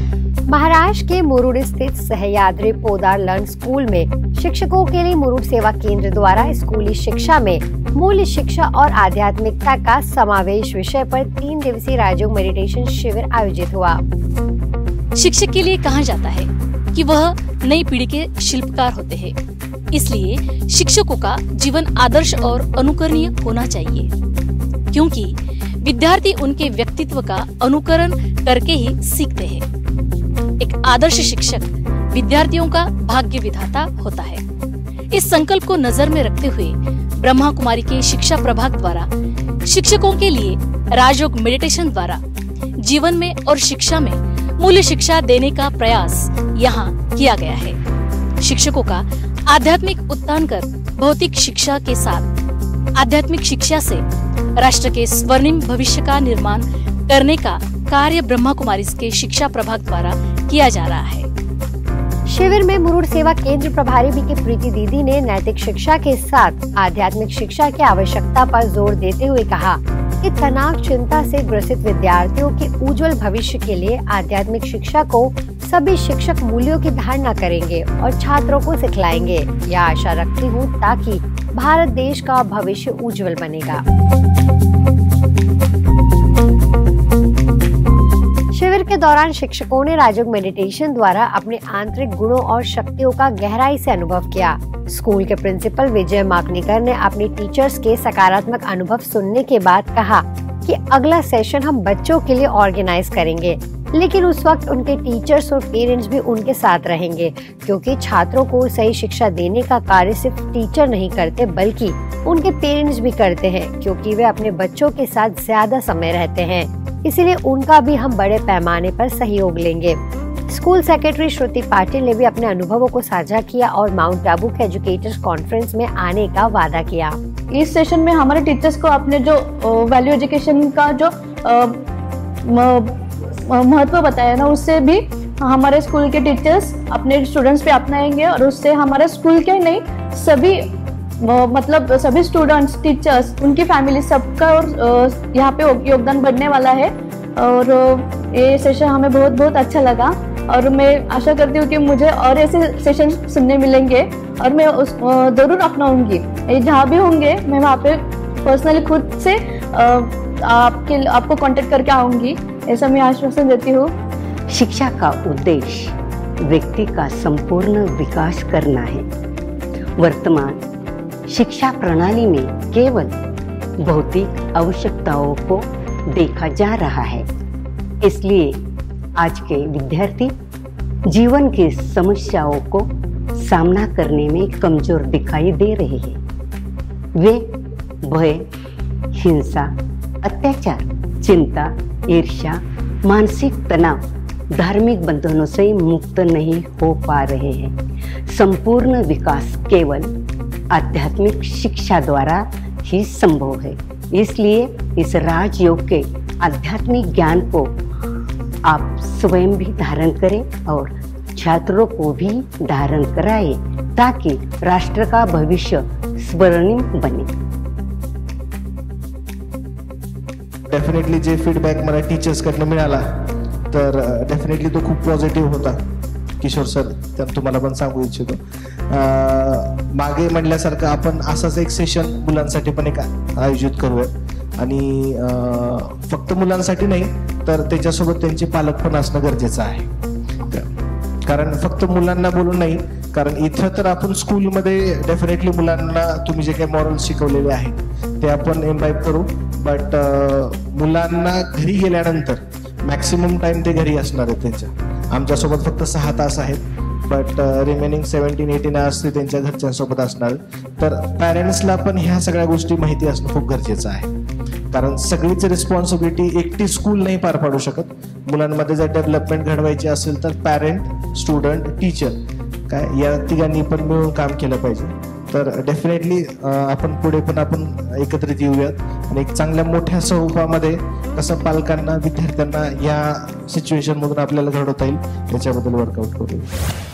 महाराष्ट्र के मुरुड स्थित Sahyadri Poddar learn school में शिक्षकों के लिए मुरुड सेवा केंद्र द्वारा स्कूली शिक्षा में मूल्य शिक्षा और आध्यात्मिकता का समावेश विषय पर 3 दिवसीय राजयोग मेडिटेशन शिविर आयोजित हुआ। शिक्षक के लिए कहा जाता है कि वह नई पीढ़ी के शिल्पकार होते हैं, इसलिए शिक्षकों का जीवन आदर्श और अनुकरणीय होना चाहिए, क्योंकि विद्यार्थी उनके व्यक्तित्व का अनुकरण करके ही सीखते हैं। एक आदर्श शिक्षक विद्यार्थियों का भाग्य विधाता होता है। इस संकल्प को नजर में रखते हुए ब्रह्मा कुमारी के शिक्षा प्रभाग द्वारा शिक्षकों के लिए राजयोग मेडिटेशन द्वारा जीवन में और शिक्षा में मूल्य शिक्षा देने का प्रयास यहाँ किया गया है। शिक्षकों का आध्यात्मिक उत्थान कर भौतिक शिक्षा के साथ आध्यात्मिक शिक्षा से राष्ट्र के स्वर्णिम भविष्य का निर्माण करने का कार्य ब्रह्मा कुमारी के शिक्षा प्रभाग द्वारा किया जा रहा है। शिविर में मुरुड सेवा केंद्र प्रभारी बीके प्रीति दीदी ने नैतिक शिक्षा के साथ आध्यात्मिक शिक्षा की आवश्यकता पर जोर देते हुए कहा कि तनाव चिंता से ग्रसित विद्यार्थियों के उज्जवल भविष्य के लिए आध्यात्मिक शिक्षा को सभी शिक्षक मूल्यों की धारणा करेंगे और छात्रों को सिखलाएंगे। यह आशा रखती हूँ ताकि भारत देश का भविष्य उज्जवल बनेगा। शिविर के दौरान शिक्षकों ने राजयोग मेडिटेशन द्वारा अपने आंतरिक गुणों और शक्तियों का गहराई से अनुभव किया। स्कूल के प्रिंसिपल विजय माकनेकर ने अपने टीचर्स के सकारात्मक अनुभव सुनने के बाद कहा कि अगला सेशन हम बच्चों के लिए ऑर्गेनाइज करेंगे, लेकिन उस वक्त उनके टीचर्स और पेरेंट्स भी उनके साथ रहेंगे, क्योंकि छात्रों को सही शिक्षा देने का कार्य सिर्फ टीचर नहीं करते बल्कि उनके पेरेंट्स भी करते हैं, क्योंकि वे अपने बच्चों के साथ ज्यादा समय रहते हैं। इसलिए उनका भी हम बड़े पैमाने पर सहयोग लेंगे। स्कूल सेक्रेटरी श्रुति पाटिल ने भी अपने अनुभवों को साझा किया और माउंट आबू के एजुकेटर्स कॉन्फ्रेंस में आने का वादा किया। इस सेशन में हमारे टीचर्स को अपने जो वैल्यू एजुकेशन का जो महत्व बताया ना, उससे भी हमारे स्कूल के टीचर्स अपने स्टूडेंट्स पे अपनाएंगे और उससे हमारे स्कूल के नहीं सभी मतलब सभी स्टूडेंट्स, टीचर्स, उनकी फैमिली सबका और यहाँ पे योगदान बढ़ने वाला है। और ये सेशन हमें बहुत बहुत अच्छा लगा और मैं आशा करती हूँ कि मुझे और ऐसे सेशन सुनने मिलेंगे और मैं जरूर अपनाऊंगी। जहाँ भी होंगे मैं वहाँ पे पर्सनली खुद से आपको कांटेक्ट करके आऊंगी, ऐसा मैं आश्वासन देती हूँ। शिक्षा का उद्देश्य व्यक्ति का संपूर्ण विकास करना है। वर्तमान शिक्षा प्रणाली में केवल भौतिक आवश्यकताओं को देखा जा रहा है, इसलिए आज के विद्यार्थी जीवन की समस्याओं को सामना करने में कमजोर दिखाई दे रहे हैं। वे भय, हिंसा, अत्याचार, चिंता, ईर्ष्या, मानसिक तनाव, धार्मिक बंधनों से मुक्त नहीं हो पा रहे हैं। संपूर्ण विकास केवल आध्यात्मिक शिक्षा द्वारा ही संभव है। इसलिए इस राजयोग के आध्यात्मिक ज्ञान को आप स्वयं भी धारण करें और छात्रों को भी धारण कराएं, ताकि राष्ट्र का भविष्य स्वर्णिम बने। डेफिनेटली जे फीडबॅक मला टीचर्सकडनं मिळाला तर डेफिनेटली तो खूप पॉझिटिव्ह होता। किशोर सर, तर तुम्हाला पण सांगू इच्छितो, मागे म्हणल्यासारखं आपण असाच एक सेशन मुलांसाठी पण एक आयोजित करूयात आणि फक्त मुलांसाठी नाही तर त्याच्यासोबत त्यांचे पालक पण असणं गरजेचं आहे। कारण फक्त मुलांना बोलून नाही, कारण इथं तर आपण स्कूलमध्ये डेफिनेटली मुलांना तुम्ही जे काही मॉरल्स शिकवलेले आहेत ते आपण एम्बाईब करू, बट मुलांना घरी गेल्यानंतर मॅक्सिमम टाइम ते घरी असणार आहेत त्यांच्या। आमच्यासोबत फक्त 6 तास आहेत, बट रिमेनिंग 17-18 आवर्स ते त्यांच्या घरच्यांसोबत असणार। तर पॅरेंट्सला पण ह्या सगळ्या गोष्टी माहिती असणं खूप गरजेचं आहे, कारण सगळीच रिस्पॉन्सिबिलिटी एकटी स्कूल नाही पार पाडू शकत। मुलांमध्ये जर डेव्हलपमेंट घडवायची असेल तर पॅरेंट, स्टुडंट, टीचर काय या तिघांनी पण मिळून काम केलं पाहिजे। तर डेफिनेटली आपण पुढे पण आपण एकत्रित येऊयात आणि एक चांगल्या मोठ्या स्वरूपामध्ये कसं पालकांना, विद्यार्थ्यांना या सिच्युएशन मधून आपल्याला घडवता येईल याच्याबद्दल वर्कआउट करूया।